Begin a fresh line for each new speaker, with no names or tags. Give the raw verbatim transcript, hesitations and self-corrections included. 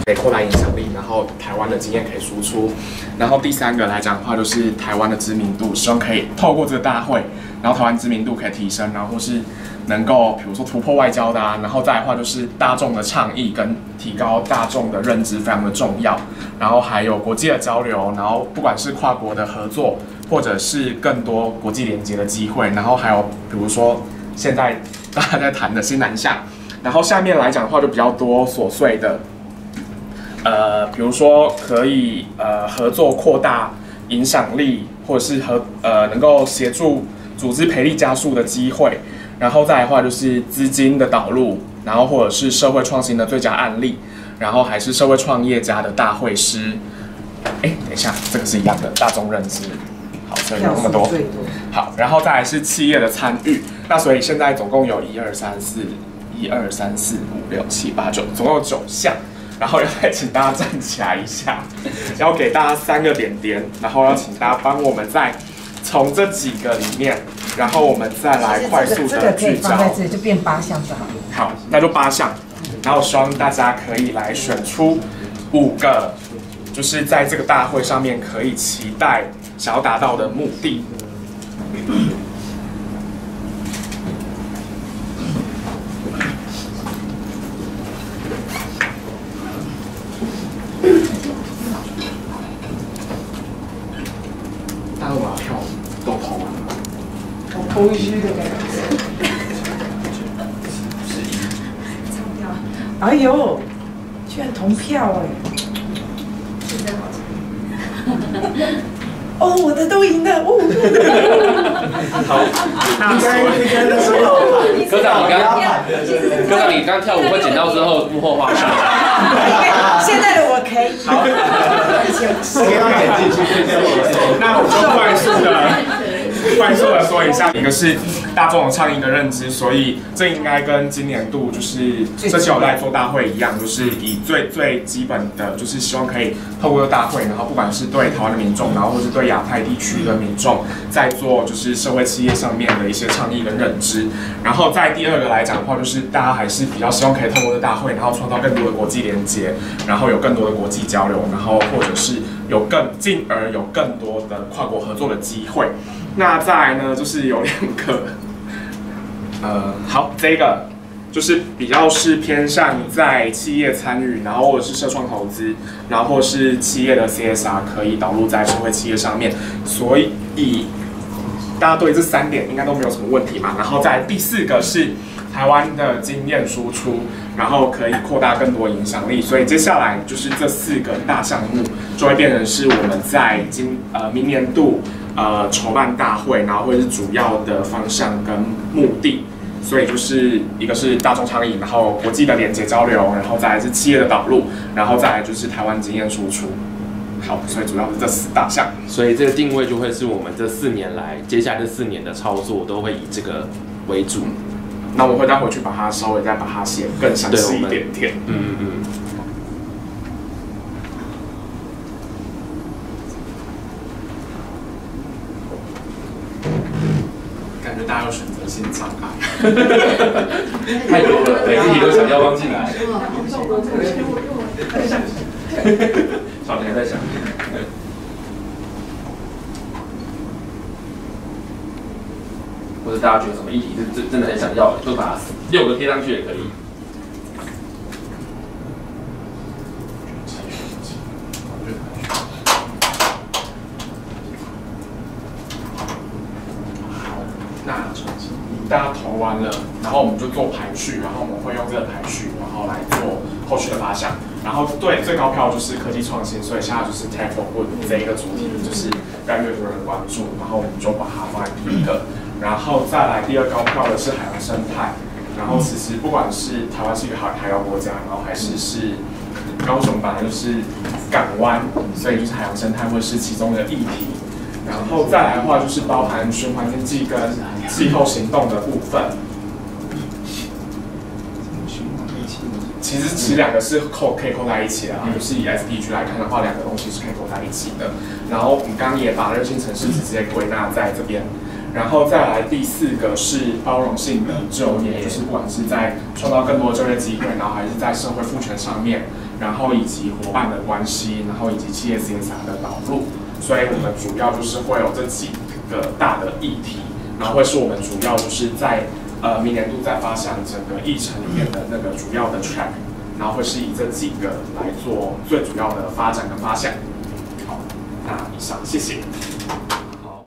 可以扩大影响力，然后台湾的经验可以输出。然后第三个来讲的话，就是台湾的知名度，希望可以透过这个大会，然后台湾知名度可以提升，然后或是能够比如说突破外交的啊，然后再来的话就是大众的倡议跟提高大众的认知非常的重要。然后还有国际的交流，然后不管是跨国的合作，或者是更多国际连接的机会，然后还有比如说现在大家在谈的新南向。然后下面来讲的话就比较多琐碎的，呃，比如说可以呃合作扩大影响力，或者是合呃能够协助组织培力加速的机会。然后再来的话就是资金的导入，然后或者是社会创新的最佳案例，然后还是社会创业家的大会师。哎，等一下，这个是一样的，大众认知。好，所以有那么多。好，然后再来是企业的参与。那所以现在总共有一二三四。一二三四五六七八九，总共有九项，然后要再请大家站起来一下，要给大家三个点点，然后要请大家帮我们再从这几个里面，然后我们再来快速的聚焦。
放在这里就变八项就好了。
好，那就八项，然后希望大家可以来选出五个，就是在这个大会上面可以期待想要达到的目的。大家我要跳都投啊，
好空虚的感觉。哎呦，居然同票哎！
是真好吃。
哦，我的都赢了哦！
好，
应该应该那时候，
科长你刚，科长你刚跳舞会剪到之后幕后花絮。
现在的我可以。
好，
我要点进去。
那我就快速的。快速的说一下，一个是大众的倡议跟认知，所以这应该跟今年度就是这期我在做大会一样，就是以最最基本的，就是希望可以透过大会，然后不管是对台湾的民众，然后或是对亚太地区的民众，在做就是社会企业上面的一些倡议跟认知。然后在第二个来讲的话，就是大家还是比较希望可以透过这大会，然后创造更多的国际连接，然后有更多的国际交流，然后或者是有更进而有更多的跨国合作的机会。那再来呢，就是有两个，呃，好，这个就是比较是偏向在企业参与，然后或者是社创投资，然后或是企业的 C S R 可以导入在社会企业上面，所以大家对这三点应该都没有什么问题嘛。然后在第四个是台湾的经验输出，然后可以扩大更多影响力，所以接下来就是这四个大项目就会变成是我们在今呃明年度。呃，筹办大会，然后会是主要的方向跟目的，所以就是一个是大众倡议，然后国际的连接交流，然后再来是企业的导入，然后再来就是台湾经验输出。好，所以主要是这四大项。
所以这个定位就会是我们这四年来，接下来这四年的操作都会以这个为主。
那我会再回去把它稍微再把它写更详细一点点。
嗯嗯嗯。
感觉大家有选择性障碍，
太多了，每一题都想要放进来。小田在想，或者大家觉得什么议题是真真的很想要的，就把六个贴上去也可以。
那大家投完了，然后我们就做排序，然后我们会用这个排序，然后来做后续的发想。然后对最高票就是科技创新，所以现在就是 Tech for Good 这一个主题，就是越来越多人关注，然后我们就把它放在第一个。然后再来第二高票的是海洋生态，然后其实不管是台湾是一个海海洋国家，然后还是是高雄本来就是港湾，所以就是海洋生态会是其中的议题。然后再来的话，就是包含循环经济跟气候行动的部分。其实其实两个是扣可以扣在一起的啊，就是以 S D G 来看的话，两个东西是可以扣在一起的。然后我们刚刚也把热性城市直接归纳在这边。然后再来第四个是包容性的就业，就是不管是在创造更多的就业机会，然后还是在社会赋权上面， 然后以及伙伴的关系，然后以及企业 C S R 的导入。所以我们主要就是会有这几个大的议题，然后会是我们主要就是在呃明年度在发想整个议程里面的那个主要的 track， 然后会是以这几个来做最主要的发展跟发想。好，那以上谢谢。